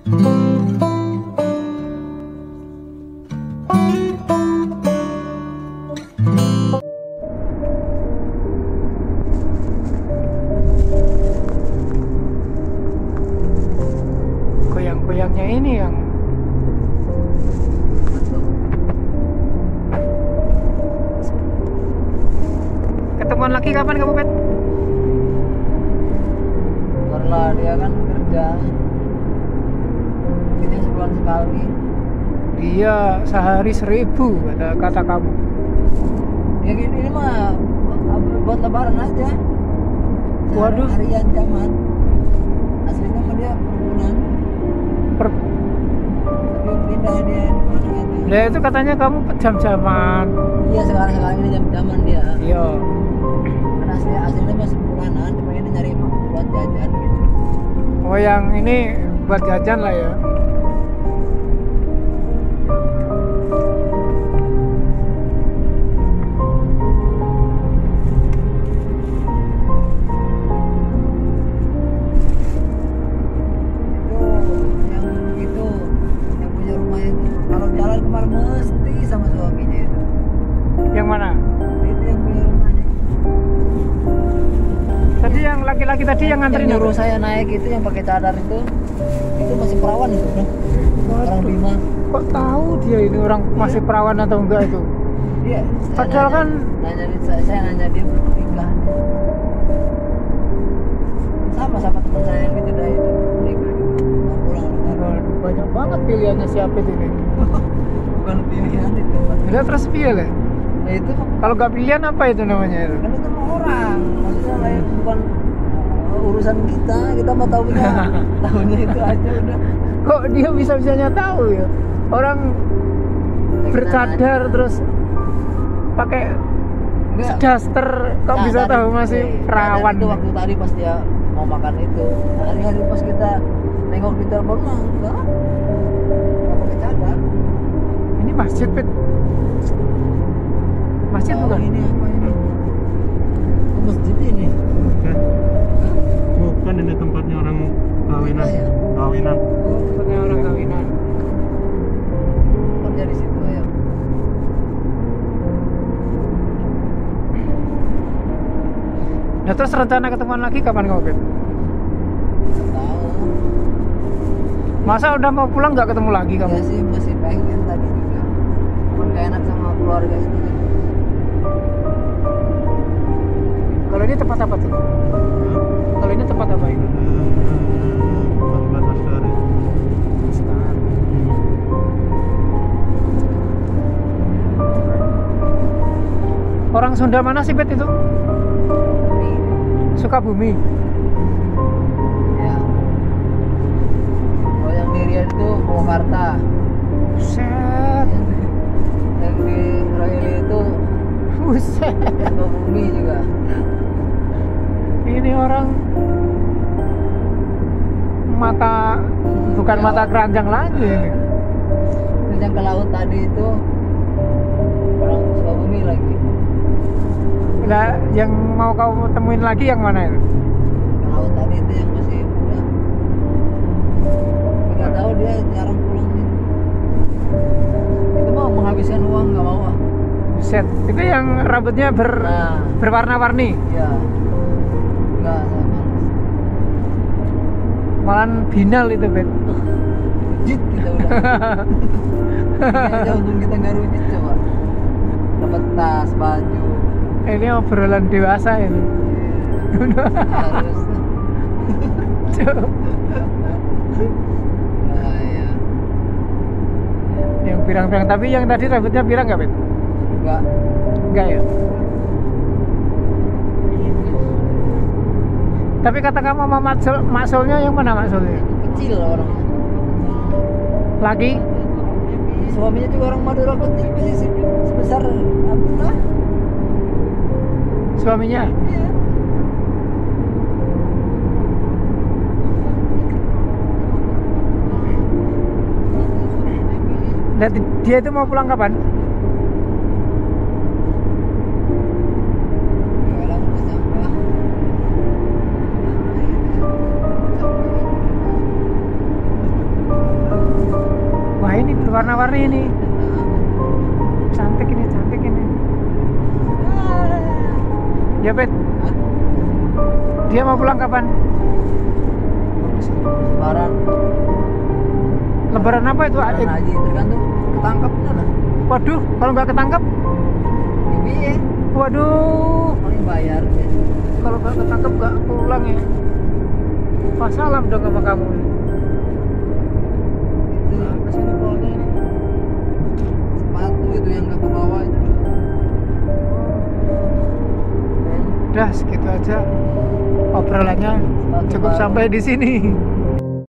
Goyang-goyangnya ini yang ketemuan lagi kapan kamu, Pet? Karena dia kan kerja ini sebulan sekali. Dia sehari 1000 kata kamu. Ya gini, ini mah buat lebaran aja. Waduh. Harian zaman. Aslinya mah dia perbulan. Tapi pindah dia di mana aja. Nah itu katanya kamu jam-jaman. Iya, sekarang ini jam-jaman dia. Iya. Kan aslinya mah sebulanan, cuma ini nyari buat jajan gitu. Oh yang ini buat jajan lah ya. Yang mana? Itu yang punya rumahnya. Tadi yang laki-laki tadi yang nganterin Yang nyuruh apa? saya naik itu yang pakai cadar itu masih perawan itu, bro. Orang Bima. Kok tahu dia ini orang masih perawan atau enggak itu? Iya. Padahal kan Saya nanya dia belum nikah. Sama teman saya yang di Jeddah itu nikah. Mau pulang lebaran. Waduh, banyak banget pilihannya siapa ini. Bukan pilihan itu, Pak. Udah terus pilih lah. Nah itu Kalau nggak pilihan apa itu namanya itu? kan itu mah orang, maksudnya lain bukan urusan kita mah tahunya itu aja udah. Kok dia bisa-bisanya tahu ya? Orang bercadar terus pakai daster, kok bisa tahu masih perawan? Itu waktu tadi pas dia mau makan itu, hari-hari pas kita nengok di telepon mah enggak pakai cadar. Ini masjid, Pet. Masjid Oh, bukan? ini apa ini? Oh, masjid ini. Bukan, ini tempatnya orang kawinan. Iya, ya? Kawinan. Oh, Tempatnya orang kawinan. kerja di situ ya. Nah terus rencana ketemuan lagi kapan kamu, Pet? Tahu. Masa udah mau pulang nggak ketemu lagi kamu? Ya sih masih pengen tadi juga. Cuman gak enak sama keluarga itu kan. Kalau ini tempat apa tuh? Kalau ini tempat apa ini? Tempat Lestari. Orang Sunda mana sih, Pet itu? Tapi Sukabumi. ya. Kalau yang di Riau itu Purwakarta. Buset. Yang di Royali itu Buset. Sukabumi juga. Ini orang mata bukan Ya. mata keranjang lagi ini. Terus yang ke laut tadi itu orang Sukabumi lagi. Nah, yang mau kamu temuin lagi yang mana itu? Ke laut tadi itu yang masih muda. Nggak tahu dia jarang pulang sih. Itu mau menghabiskan uang nggak mau ah. Buset. Itu yang rambutnya Nah, berwarna-warni. iya. Nggak, saya malas. Malah binal itu, Bet. Rujit kita udah. Ini aja untung kita nggak rujit coba. Dapat tas, baju. Ini obrolan dewasa ini. Harus. Nah, ya. Yang pirang-pirang, tapi yang tadi rambutnya pirang nggak, Bet? Enggak. Enggak ya? Tapi kata kamu sama maksulnya yang mana maksulnya? Kecil orangnya. Lagi? Suaminya juga orang Madura kecil, masih sebesar Abdullah. Suaminya? Iya. Nah, dia itu mau pulang kapan? Orang udah sampah. warna-warni ini. Cantik ini, cantik ini. Ya, Bet. Hah? Dia mau pulang kapan? Lebaran. Lebaran apa itu? Lebaran haji tergantung ketangkap bener. Waduh, kalau nggak ketangkep? Iya. Waduh, Paling bayar. kalau nggak ketangkep nggak pulang ya. Wassalam dong sama kamu. Itu kesini polnya ini. Sepatu itu yang nggak ke bawah itu. Udah segitu aja obrolannya, Sepatu cukup baru. sampai di sini.